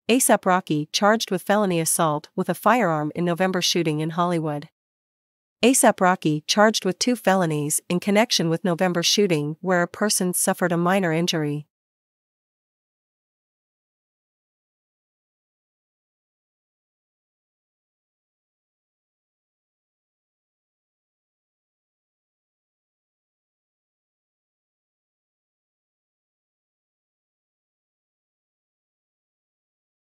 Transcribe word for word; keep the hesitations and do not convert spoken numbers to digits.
A$AP Rocky charged with felony assault with a firearm in November shooting in Hollywood. A$AP Rocky charged with two felonies in connection with November shooting where a person suffered a minor injury.